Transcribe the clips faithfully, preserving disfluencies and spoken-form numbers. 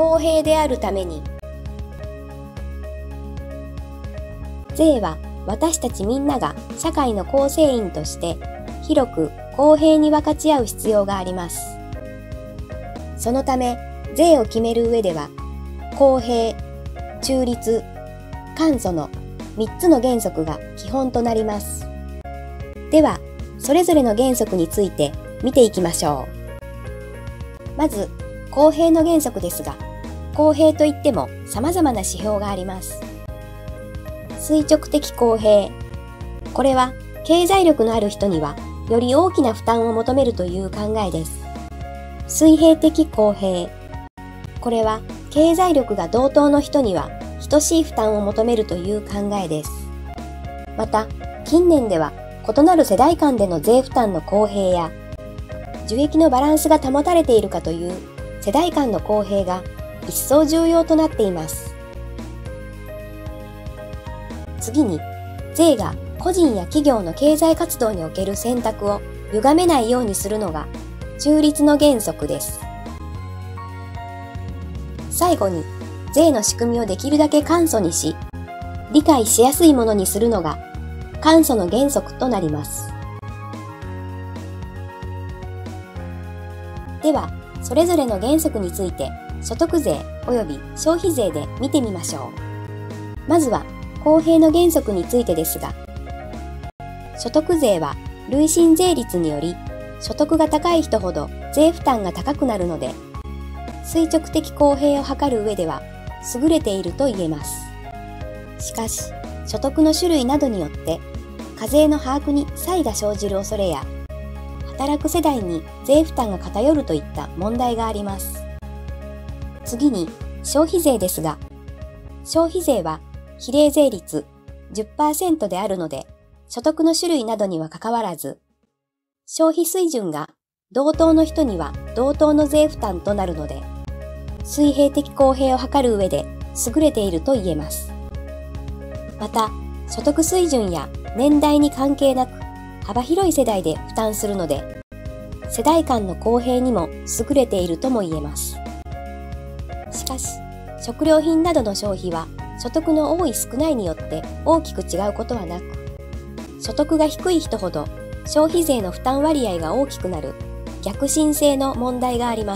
公平であるために。税は私たちみんなが社会の構成員として広く公平に分かち合う必要があります。そのため税を決める上では公平、中立、簡素のみっつの原則が基本となります。では、それぞれの原則について見ていきましょう。まず、公平の原則ですが、公平といっても様々な指標があります。垂直的公平。これは経済力のある人にはより大きな負担を求めるという考えです。水平的公平。これは経済力が同等の人には等しい負担を求めるという考えです。また、近年では異なる世代間での税負担の公平や受益のバランスが保たれているかという世代間の公平が一層重要となっています。次に、税が個人や企業の経済活動における選択を歪めないようにするのが中立の原則です。最後に、税の仕組みをできるだけ簡素にし、理解しやすいものにするのが簡素の原則となります。では、それぞれの原則について所得税及び消費税で見てみましょう。まずは公平の原則についてですが、所得税は累進税率により所得が高い人ほど税負担が高くなるので、垂直的公平を図る上では優れていると言えます。しかし、所得の種類などによって課税の把握に差異が生じる恐れや、働く世代に税負担が偏るといった問題があります。次に消費税ですが、消費税は比例税率 じゅっパーセント であるので、所得の種類などにはかかわらず、消費水準が同等の人には同等の税負担となるので、水平的公平を図る上で優れていると言えます。また、所得水準や年代に関係なく幅広い世代で負担するので、世代間の公平にも優れているとも言えます。しかし、食料品などの消費は所得の多い少ないによって大きく違うことはなく、所得が低い人ほど消費税の負担割合が大きくなる逆進性の問題があります。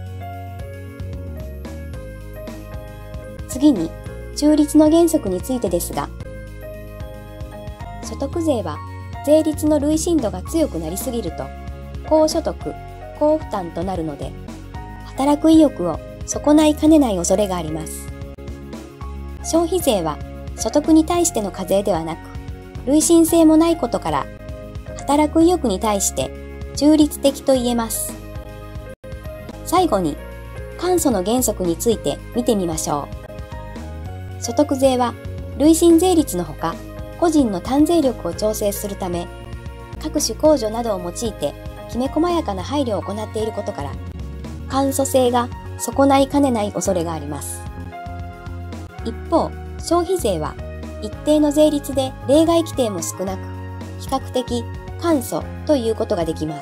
次に、中立の原則についてですが、所得税は税率の累進度が強くなりすぎると、高所得、高負担となるので、働く意欲を損ないかねない恐れがあります。消費税は所得に対しての課税ではなく、累進性もないことから、働く意欲に対して中立的と言えます。最後に、簡素の原則について見てみましょう。所得税は累進税率のほか、個人の単税力を調整するため、各種控除などを用いてきめ細やかな配慮を行っていることから、簡素性が損ないかねない恐れがあります。一方、消費税は一定の税率で例外規定も少なく、比較的簡素ということができます。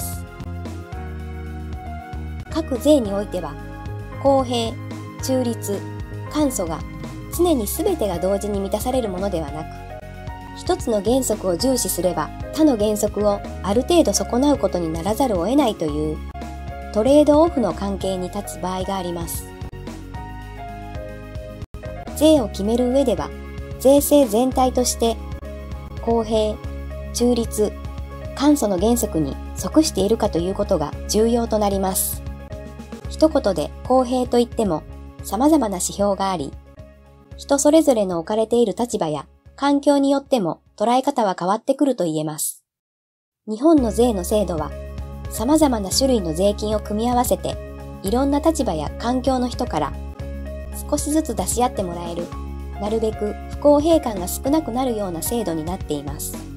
各税においては、公平、中立、簡素が常に全てが同時に満たされるものではなく、一つの原則を重視すれば他の原則をある程度損なうことにならざるを得ないというトレードオフの関係に立つ場合があります。税を決める上では、税制全体として公平、中立、簡素の原則に即しているかということが重要となります。一言で公平といっても様々な指標があり、人それぞれの置かれている立場や環境によっても捉え方は変わってくると言えます。日本の税の制度は様々な種類の税金を組み合わせて、いろんな立場や環境の人から少しずつ出し合ってもらえる、なるべく不公平感が少なくなるような制度になっています。